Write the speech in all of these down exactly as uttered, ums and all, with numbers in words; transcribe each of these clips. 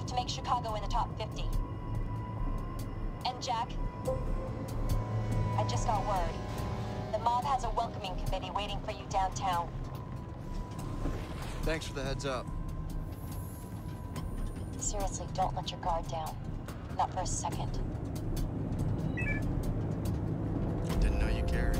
have to make Chicago in the top fifty. And Jack, I just got word. The mob has a welcoming committee waiting for you downtown. Thanks for the heads up. Seriously, don't let your guard down. Not for a second. Didn't know you cared.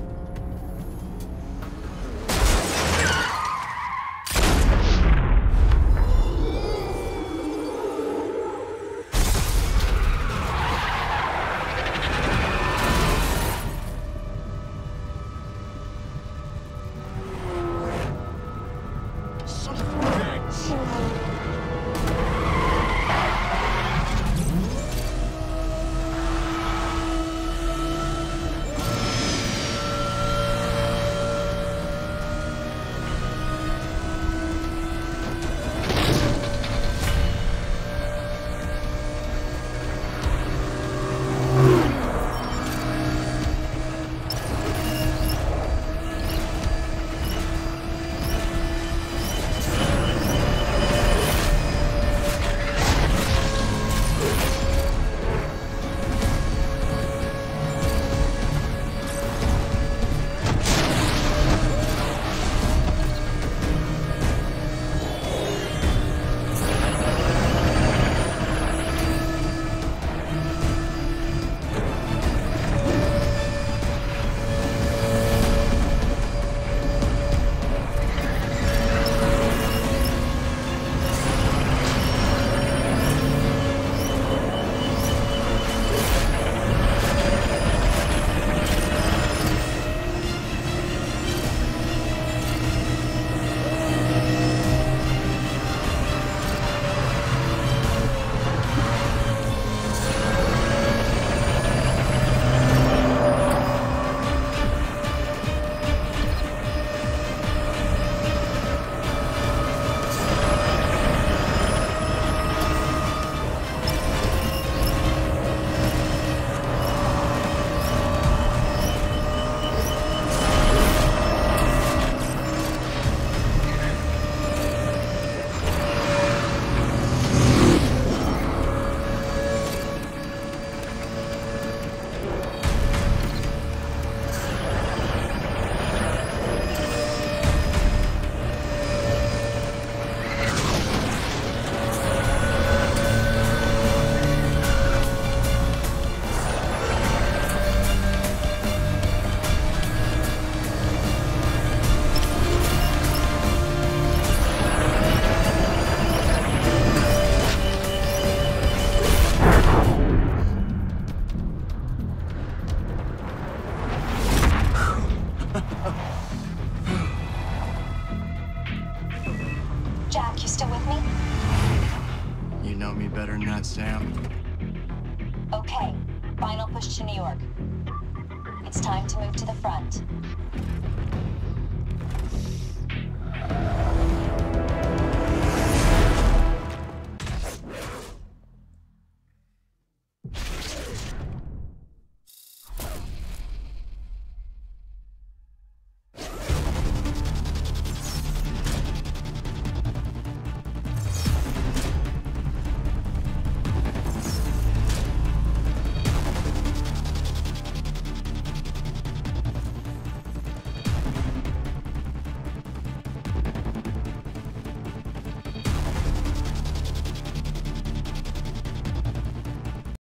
Jack, you still with me? You know me better than that, Sam. Okay, final push to New York. It's time to move to the front.